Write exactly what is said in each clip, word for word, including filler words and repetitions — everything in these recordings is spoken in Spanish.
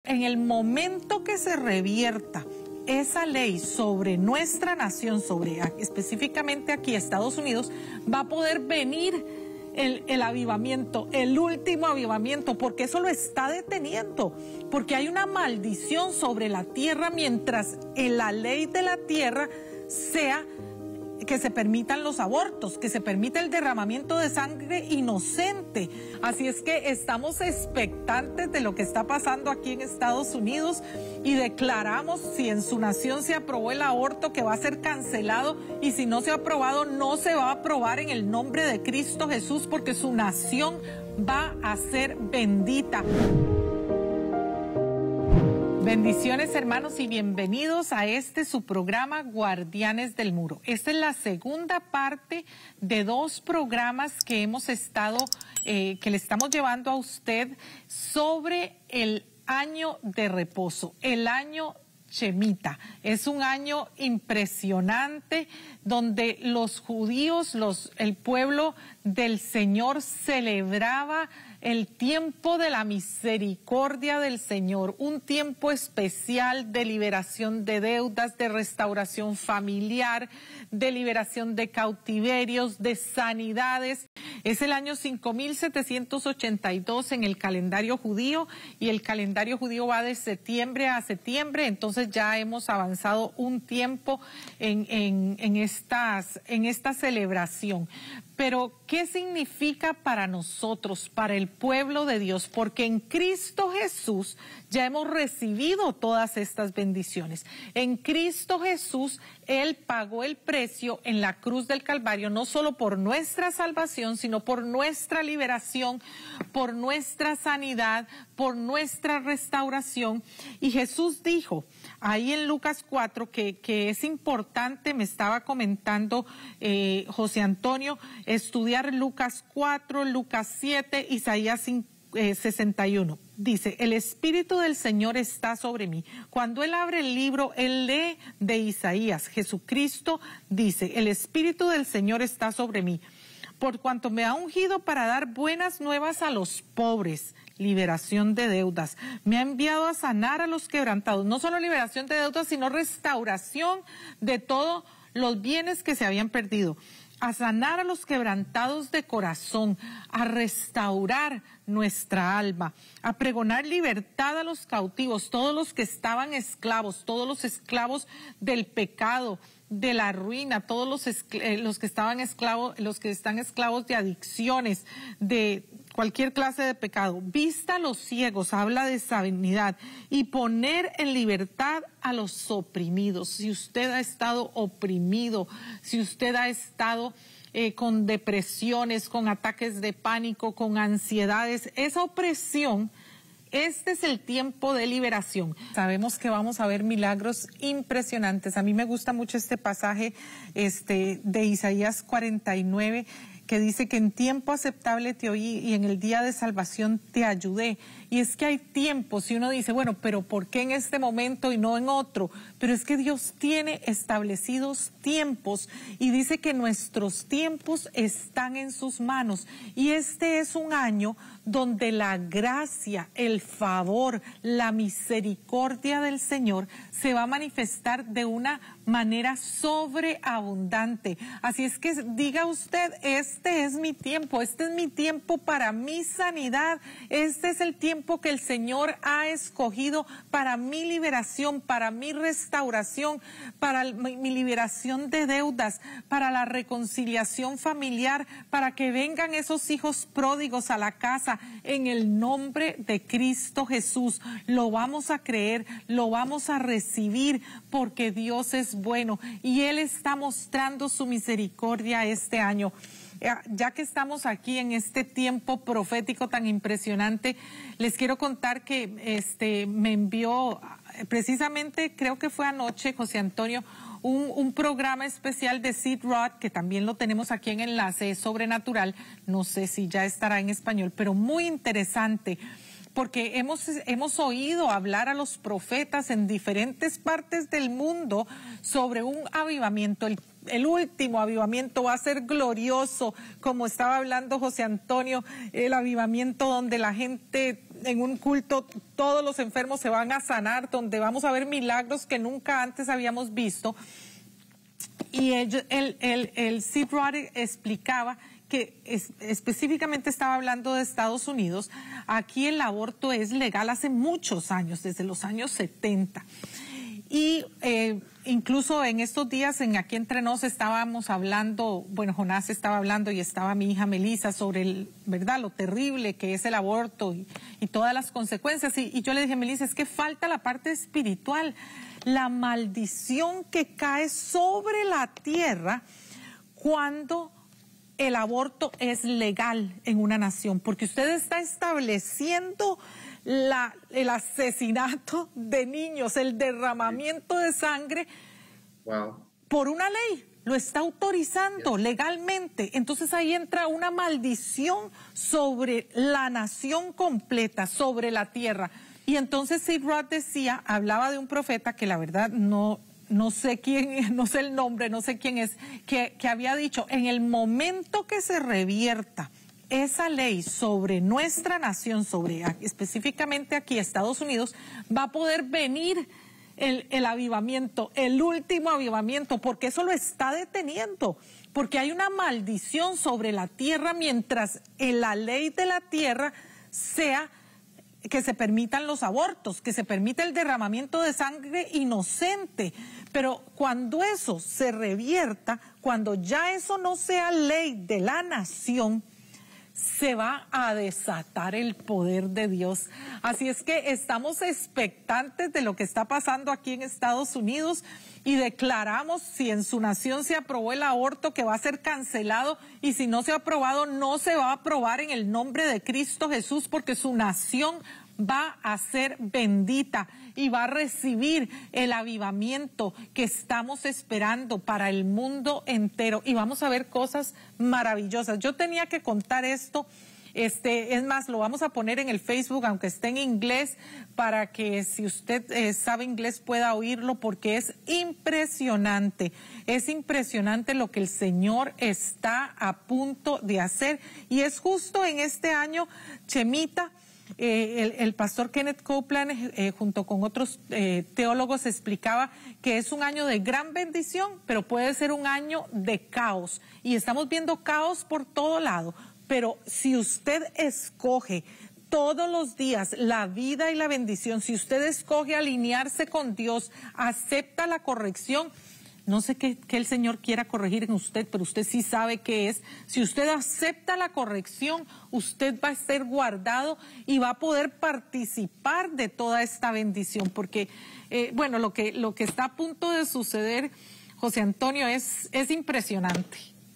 en el momento que se revierta esa ley sobre nuestra nación, sobre específicamente aquí Estados Unidos, va a poder venir el, el avivamiento, el último avivamiento, porque eso lo está deteniendo, porque hay una maldición sobre la tierra mientras en la ley de la tierra sea que se permitan los abortos, que se permita el derramamiento de sangre inocente. Así es que estamos expectantes de lo que está pasando aquí en Estados Unidos y declaramos, si en su nación se aprobó el aborto, que va a ser cancelado, y si no se ha aprobado, no se va a aprobar en el nombre de Cristo Jesús, porque su nación va a ser bendita. Bendiciones, hermanos, y bienvenidos a este su programa Guardianes del Muro. Esta es la segunda parte de dos programas que hemos estado, eh, que le estamos llevando a usted sobre el año de reposo, el año Shemitah. Es un año impresionante donde los judíos, los, el pueblo del Señor celebraba el tiempo de la misericordia del Señor, un tiempo especial de liberación de deudas, de restauración familiar, de liberación de cautiverios, de sanidades. Es el año cinco mil setecientos ochenta y dos en el calendario judío, y el calendario judío va de septiembre a septiembre, entonces ya hemos avanzado un tiempo en, en, en, estas, en esta celebración. Pero, ¿qué significa para nosotros, para el pueblo de Dios? Porque en Cristo Jesús ya hemos recibido todas estas bendiciones. En Cristo Jesús, Él pagó el precio en la cruz del Calvario, no solo por nuestra salvación, sino por nuestra liberación, por nuestra sanidad, por nuestra restauración. Y Jesús dijo ahí en Lucas cuatro, que, que es importante, me estaba comentando eh, José Antonio, estudiar Lucas cuatro, Lucas siete, Isaías sesenta y uno. Dice, el Espíritu del Señor está sobre mí. Cuando Él abre el libro, Él lee de Isaías. Jesucristo dice, el Espíritu del Señor está sobre mí, por cuanto me ha ungido para dar buenas nuevas a los pobres, liberación de deudas. Me ha enviado a sanar a los quebrantados. No solo liberación de deudas, sino restauración de todos los bienes que se habían perdido. A sanar a los quebrantados de corazón, a restaurar nuestra alma, a pregonar libertad a los cautivos, todos los que estaban esclavos, todos los esclavos del pecado, de la ruina, todos los, los que estaban esclavos, los que están esclavos de adicciones, de cualquier clase de pecado. Vista a los ciegos, habla de sanidad, y poner en libertad a los oprimidos. Si usted ha estado oprimido, si usted ha estado eh, con depresiones, con ataques de pánico, con ansiedades, esa opresión, este es el tiempo de liberación. Sabemos que vamos a ver milagros impresionantes. A mí me gusta mucho este pasaje este, de Isaías cuarenta y nueve, que dice que en tiempo aceptable te oí y en el día de salvación te ayudé. Y es que hay tiempos, y uno dice, bueno, pero ¿por qué en este momento y no en otro? Pero es que Dios tiene establecidos tiempos, y dice que nuestros tiempos están en sus manos. Y este es un año donde la gracia, el favor, la misericordia del Señor se va a manifestar de una manera sobreabundante. Así es que diga usted, este es mi tiempo, este es mi tiempo para mi sanidad, este es el tiempo que el Señor ha escogido para mi liberación, para mi restauración, para mi, mi liberación de deudas, para la reconciliación familiar, para que vengan esos hijos pródigos a la casa. En el nombre de Cristo Jesús, lo vamos a creer, lo vamos a recibir, porque Dios es bueno y Él está mostrando su misericordia este año. Ya que estamos aquí en este tiempo profético tan impresionante, les quiero contar que este me envió precisamente, creo que fue anoche, José Antonio, un, un programa especial de Sid Roth, que también lo tenemos aquí en Enlace Sobrenatural. No sé si ya estará en español, pero muy interesante, porque hemos, hemos oído hablar a los profetas en diferentes partes del mundo sobre un avivamiento. El, el último avivamiento va a ser glorioso, como estaba hablando José Antonio, el avivamiento donde la gente en un culto todos los enfermos se van a sanar, donde vamos a ver milagros que nunca antes habíamos visto. Y el, el, el, el Sid Roth explicaba que es, específicamente estaba hablando de Estados Unidos. Aquí el aborto es legal hace muchos años, desde los años setenta. Y eh, incluso en estos días, en Aquí Entre Nos, estábamos hablando, bueno, Jonás estaba hablando y estaba mi hija Melissa sobre, el, ¿verdad?, lo terrible que es el aborto y, y todas las consecuencias. Y, y yo le dije, Melissa, es que falta la parte espiritual, la maldición que cae sobre la tierra cuando el aborto es legal en una nación, porque usted está estableciendo La, el asesinato de niños, el derramamiento de sangre, wow, por una ley, lo está autorizando yes. legalmente. Entonces ahí entra una maldición sobre la nación completa, sobre la tierra. Y entonces Sid Roth decía, hablaba de un profeta que la verdad no, no sé quién, no sé el nombre, no sé quién es, que, que había dicho, en el momento que se revierta esa ley sobre nuestra nación, sobre específicamente aquí Estados Unidos, va a poder venir el, el avivamiento, el último avivamiento, porque eso lo está deteniendo, porque hay una maldición sobre la tierra mientras en la ley de la tierra sea que se permitan los abortos, que se permita el derramamiento de sangre inocente. Pero cuando eso se revierta, cuando ya eso no sea ley de la nación, se va a desatar el poder de Dios. Así es que estamos expectantes de lo que está pasando aquí en Estados Unidos y declaramos, si en su nación se aprobó el aborto, que va a ser cancelado, y si no se ha aprobado, no se va a aprobar en el nombre de Cristo Jesús, porque su nación va a ser bendita y va a recibir el avivamiento que estamos esperando para el mundo entero, y vamos a ver cosas maravillosas. Yo tenía que contar esto, este, es más, lo vamos a poner en el Facebook, aunque esté en inglés, para que si usted eh, sabe inglés pueda oírlo, porque es impresionante, es impresionante lo que el Señor está a punto de hacer, y es justo en este año, Chemita. Eh, el, el pastor Kenneth Copeland, eh, junto con otros eh, teólogos, explicaba que es un año de gran bendición, pero puede ser un año de caos. Y estamos viendo caos por todo lado. Pero si usted escoge todos los días la vida y la bendición, si usted escoge alinearse con Dios, acepta la corrección, no sé qué, qué el Señor quiera corregir en usted, pero usted sí sabe qué es. Si usted acepta la corrección, usted va a ser guardado y va a poder participar de toda esta bendición. Porque, eh, bueno, lo que, lo que está a punto de suceder, José Antonio, es, es impresionante.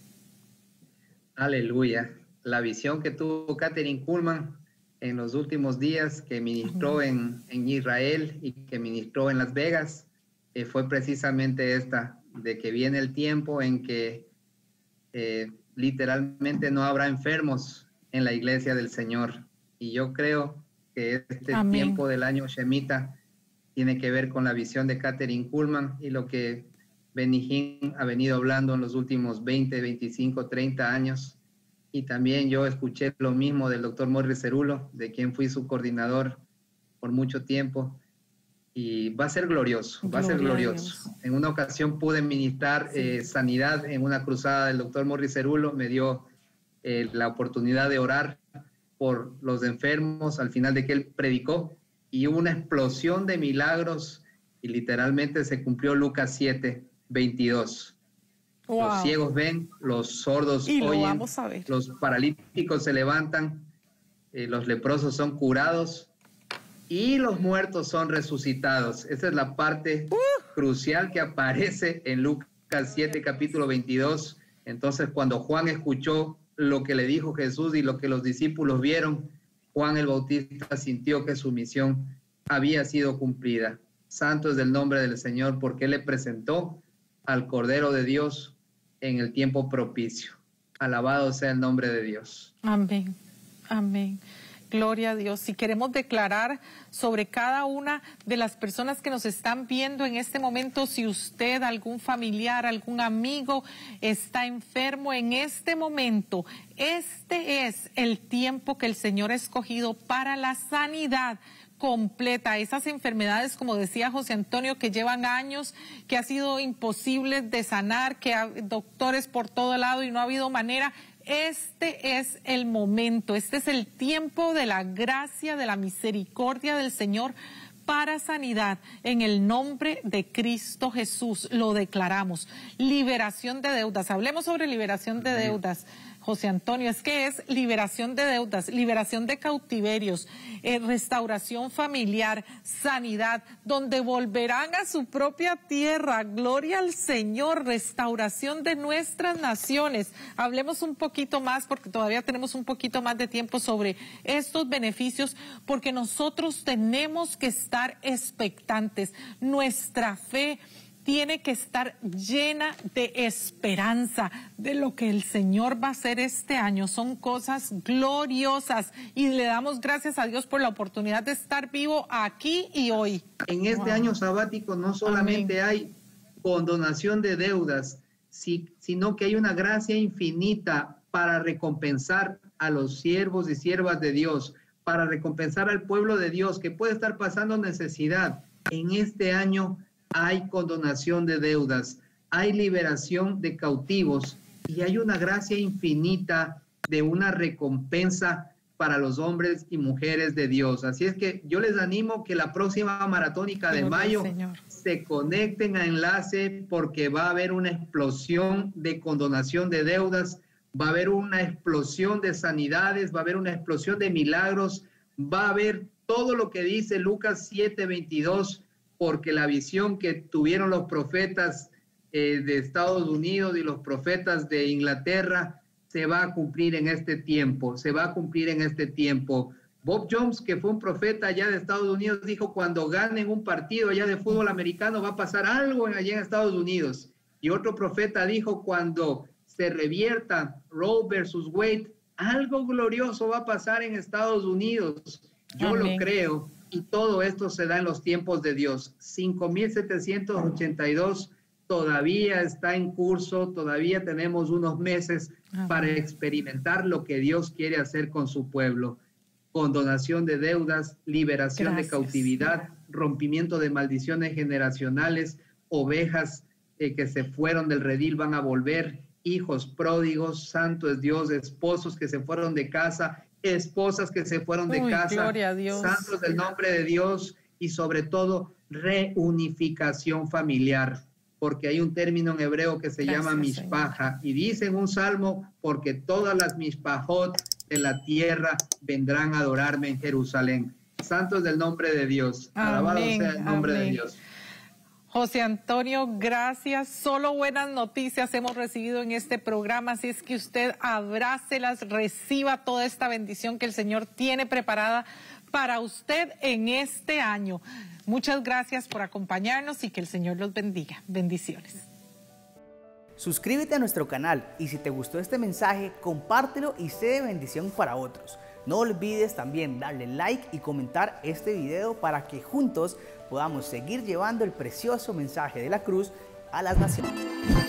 Aleluya. La visión que tuvo Kathryn Kuhlman en los últimos días, que ministró en, en Israel y que ministró en Las Vegas, eh, fue precisamente esta, de que viene el tiempo en que eh, literalmente no habrá enfermos en la iglesia del Señor. Y yo creo que este Amén. Tiempo del año Shemitah tiene que ver con la visión de Kathryn Kuhlman y lo que Benny Hinn ha venido hablando en los últimos veinte, veinticinco, treinta años. Y también yo escuché lo mismo del doctor Morris Cerullo, de quien fui su coordinador por mucho tiempo. Y va a ser glorioso, va Gloria a ser glorioso. A en una ocasión pude ministrar sí. eh, sanidad en una cruzada del doctor Morris Cerullo, me dio eh, la oportunidad de orar por los enfermos al final de que él predicó, y hubo una explosión de milagros y literalmente se cumplió Lucas siete, veintidós. Wow. Los ciegos ven, los sordos y oyen, vamos a ver. Los paralíticos se levantan, eh, los leprosos son curados y los muertos son resucitados. Esa es la parte uh. crucial que aparece en Lucas siete, capítulo veintidós. Entonces, cuando Juan escuchó lo que le dijo Jesús y lo que los discípulos vieron, Juan el Bautista sintió que su misión había sido cumplida. Santo es el nombre del Señor, porque Él le presentó al Cordero de Dios en el tiempo propicio. Alabado sea el nombre de Dios. Amén, amén. Gloria a Dios. Y queremos declarar sobre cada una de las personas que nos están viendo en este momento, si usted, algún familiar, algún amigo está enfermo en este momento, este es el tiempo que el Señor ha escogido para la sanidad completa. Esas enfermedades, como decía José Antonio, que llevan años, que ha sido imposible de sanar, que hay doctores por todo lado y no ha habido manera. Este es el momento, este es el tiempo de la gracia, de la misericordia del Señor para sanidad. En el nombre de Cristo Jesús lo declaramos. Liberación de deudas. Hablemos sobre liberación de deudas, José Antonio. Es que es liberación de deudas, liberación de cautiverios, eh, restauración familiar, sanidad, donde volverán a su propia tierra. Gloria al Señor, restauración de nuestras naciones. Hablemos un poquito más, porque todavía tenemos un poquito más de tiempo sobre estos beneficios, porque nosotros tenemos que estar expectantes. Nuestra fe tiene que estar llena de esperanza de lo que el Señor va a hacer este año. Son cosas gloriosas y le damos gracias a Dios por la oportunidad de estar vivo aquí y hoy. En este wow. año sabático no solamente Amén. Hay condonación de deudas, si, sino que hay una gracia infinita para recompensar a los siervos y siervas de Dios, para recompensar al pueblo de Dios que puede estar pasando necesidad. En este año hay condonación de deudas, hay liberación de cautivos y hay una gracia infinita de una recompensa para los hombres y mujeres de Dios. Así es que yo les animo que la próxima maratónica de mayo se conecten a Enlace, porque va a haber una explosión de condonación de deudas, va a haber una explosión de sanidades, va a haber una explosión de milagros, va a haber todo lo que dice Lucas siete veintidós, porque la visión que tuvieron los profetas eh, de Estados Unidos y los profetas de Inglaterra se va a cumplir en este tiempo, se va a cumplir en este tiempo. Bob Jones, que fue un profeta allá de Estados Unidos, dijo: cuando ganen un partido allá de fútbol americano va a pasar algo allá en Estados Unidos. Y otro profeta dijo: cuando se revierta Roe versus Wade, algo glorioso va a pasar en Estados Unidos. Yo Amén. Lo creo. Y todo esto se da en los tiempos de Dios. cinco mil setecientos ochenta y dos todavía está en curso, todavía tenemos unos meses Amén. Para experimentar lo que Dios quiere hacer con su pueblo. Condonación de deudas, liberación Gracias. De cautividad, rompimiento de maldiciones generacionales, ovejas eh, que se fueron del redil van a volver, hijos pródigos, santo es Dios, esposos que se fueron de casa, esposas que se fueron de Uy, casa, santos del nombre de Dios, y sobre todo reunificación familiar, porque hay un término en hebreo que se Gracias, llama mishpaja, y dice en un salmo: porque todas las mishpajot de la tierra vendrán a adorarme en Jerusalén. Santos del nombre de Dios, Amén, alabado sea el nombre Amén. De Dios. José Antonio, gracias. Solo buenas noticias hemos recibido en este programa, así es que usted abrácelas, reciba toda esta bendición que el Señor tiene preparada para usted en este año. Muchas gracias por acompañarnos y que el Señor los bendiga. Bendiciones. Suscríbete a nuestro canal y si te gustó este mensaje, compártelo y sé de bendición para otros. No olvides también darle like y comentar este video para que juntos podamos seguir llevando el precioso mensaje de la cruz a las naciones.